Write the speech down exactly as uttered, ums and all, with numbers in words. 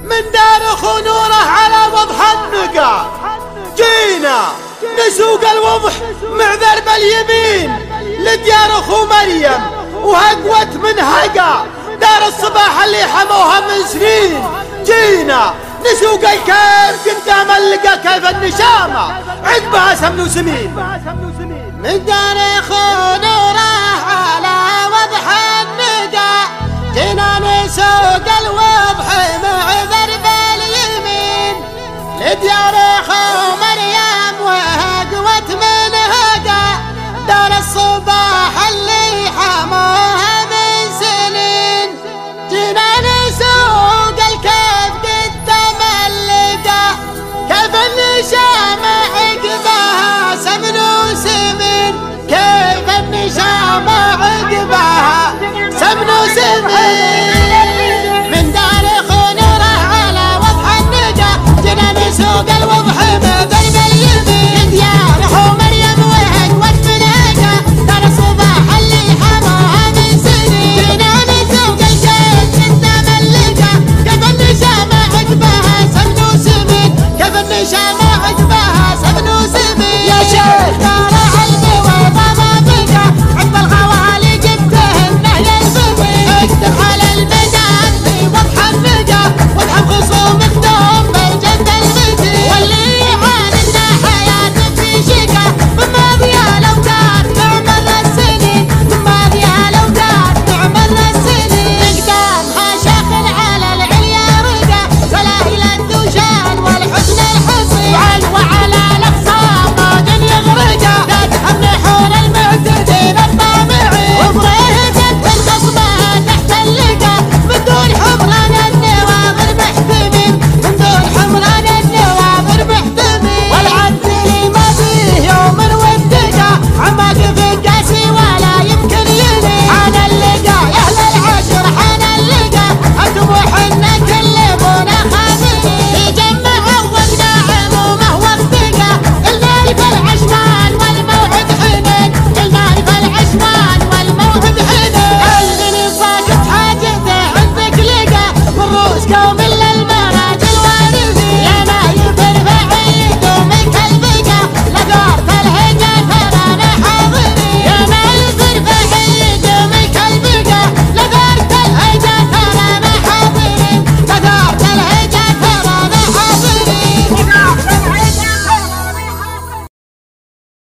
من دار اخو نوره على وضح النقا، جينا نسوق الوضح مع ذرب اليمين لديار اخو مريم وهقوت من هقا، دار الصباح اللي حموها من سنين. جينا نسوق الكيف قدام اللقا كيف النشامة عقبها سمن وسمين. من دار اخو نوره على وضح النقا، جينا نسوق الوضح مع ذرب اليمين لديار اخو مريم وهقوت من هقا، دار الصباح اللي حموها من سنين. جينا نسوق الكيف قدام اللقا كيف النشامة عقبها سمن وسمين، كيف النشامة عقبها سمن وسمين. من دار اخو نوره على وضح النقا، جينا نسوق الوضح